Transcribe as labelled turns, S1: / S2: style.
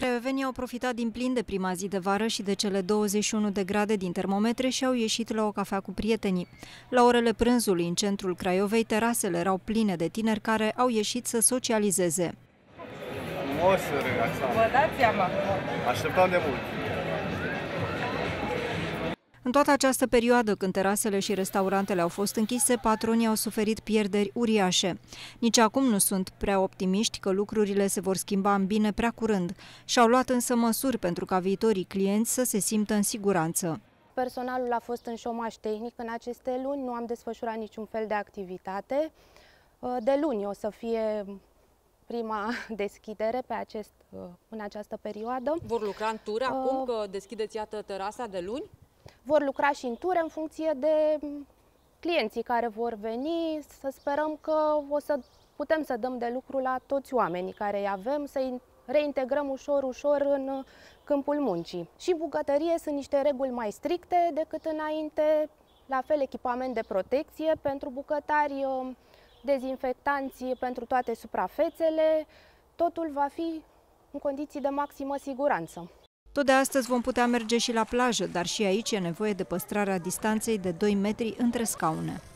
S1: Craiovenii au profitat din plin de prima zi de vară și de cele 21 de grade din termometre și au ieșit la o cafea cu prietenii. La orele prânzului, în centrul Craiovei, terasele erau pline de tineri care au ieșit să socializeze.
S2: Frumos, relaxant.
S3: Vă dați seama?
S2: Așteptam de mult.
S1: În toată această perioadă, când terasele și restaurantele au fost închise, patronii au suferit pierderi uriașe. Nici acum nu sunt prea optimiști că lucrurile se vor schimba în bine prea curând. Și-au luat însă măsuri pentru ca viitorii clienți să se simtă în siguranță.
S4: Personalul a fost în șomaj tehnic în aceste luni, nu am desfășurat niciun fel de activitate. De luni o să fie prima deschidere în această perioadă.
S3: Vor lucra în tur acum că deschideți, iată, terasa de luni?
S4: Vor lucra și în ture în funcție de clienții care vor veni. Să sperăm că o să putem să dăm de lucru la toți oamenii care îi avem, să-i reintegrăm ușor în câmpul muncii. Și bucătărie sunt niște reguli mai stricte decât înainte, la fel echipament de protecție pentru bucătari, dezinfectanți pentru toate suprafețele, totul va fi în condiții de maximă siguranță.
S1: Tot de astăzi vom putea merge și la plajă, dar și aici e nevoie de păstrarea distanței de 2 metri între scaune.